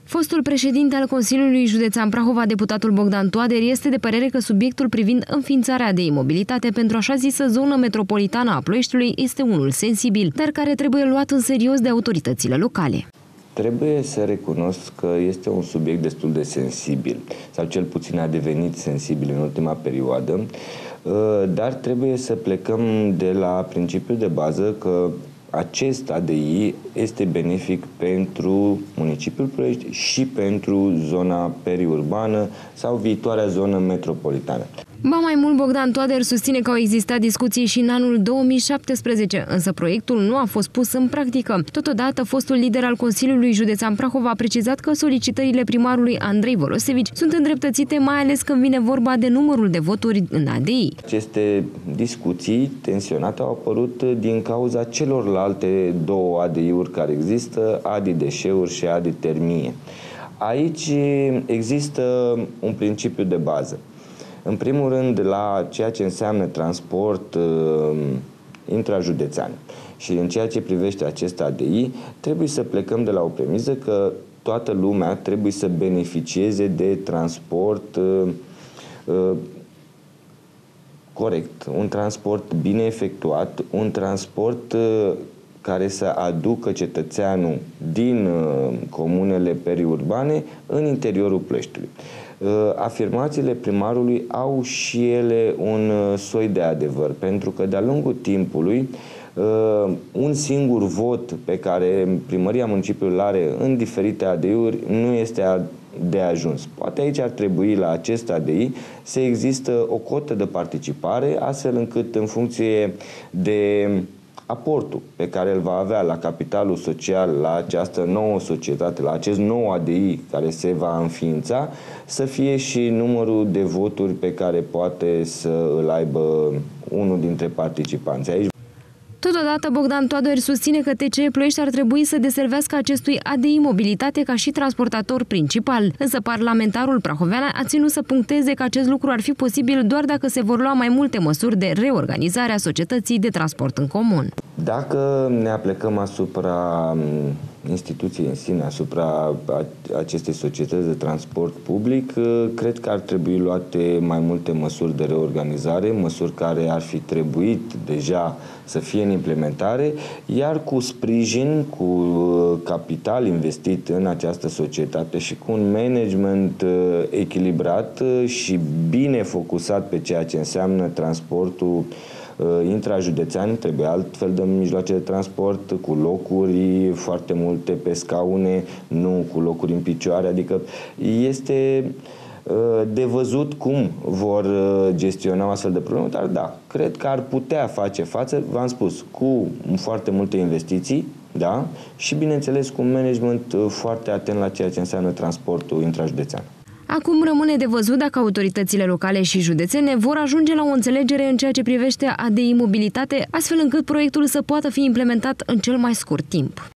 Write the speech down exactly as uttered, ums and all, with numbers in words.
Fostul președinte al Consiliului Județean Prahova, deputatul Bogdan Toader, este de părere că subiectul privind înființarea de imobilitate pentru așa zisă zonă metropolitană a Ploieștiului este unul sensibil, dar care trebuie luat în serios de autoritățile locale. Trebuie să recunosc că este un subiect destul de sensibil, sau cel puțin a devenit sensibil în ultima perioadă, dar trebuie să plecăm de la principiul de bază că acest A D I este benefic pentru municipiul Ploiești și pentru zona periurbană sau viitoarea zonă metropolitană. Ba mai mult, Bogdan Toader susține că au existat discuții și în anul două mii șaptesprezece, însă proiectul nu a fost pus în practică. Totodată, fostul lider al Consiliului Județean Prahova a precizat că solicitările primarului Andrei Volosevici sunt îndreptățite mai ales când vine vorba de numărul de voturi în A D I. Aceste discuții tensionate au apărut din cauza celorlalte două A D I-uri care există, A D I Deșeuri și A D I Termie. Aici există un principiu de bază. În primul rând, la ceea ce înseamnă transport uh, intrajudețean și în ceea ce privește acest A D I, trebuie să plecăm de la o premisă că toată lumea trebuie să beneficieze de transport uh, uh, corect, un transport bine efectuat, un transport uh, care să aducă cetățeanul din uh, comunele periurbane în interiorul Ploieștiului. Afirmațiile primarului au și ele un soi de adevăr, pentru că de-a lungul timpului un singur vot pe care primăria municipiului îl are în diferite A D I-uri nu este de ajuns. Poate aici ar trebui la acest A D I să există o cotă de participare, astfel încât în funcție de aportul pe care îl va avea la capitalul social, la această nouă societate, la acest nou A D I care se va înființa, să fie și numărul de voturi pe care poate să îl aibă unul dintre participanți. Aici Totodată, Bogdan Toader susține că T C E Ploiești ar trebui să deservească acestui A D I mobilitate ca și transportator principal, însă parlamentarul prahovean a ținut să puncteze că acest lucru ar fi posibil doar dacă se vor lua mai multe măsuri de reorganizare a societății de transport în comun. Dacă ne aplecăm asupra instituției în sine, asupra acestei societăți de transport public, cred că ar trebui luate mai multe măsuri de reorganizare, măsuri care ar fi trebuit deja să fie în implementare, iar cu sprijin, cu capital investit în această societate și cu un management echilibrat și bine focusat pe ceea ce înseamnă transportul intrajudețean, trebuie altfel de mijloace de transport, cu locuri foarte multe pe scaune, nu cu locuri în picioare, adică este de văzut cum vor gestiona astfel de probleme, dar da, cred că ar putea face față, v-am spus, cu foarte multe investiții, da, și bineînțeles cu un management foarte atent la ceea ce înseamnă transportul intrajudețean. Acum rămâne de văzut dacă autoritățile locale și județene vor ajunge la o înțelegere în ceea ce privește A D I mobilitate, astfel încât proiectul să poată fi implementat în cel mai scurt timp.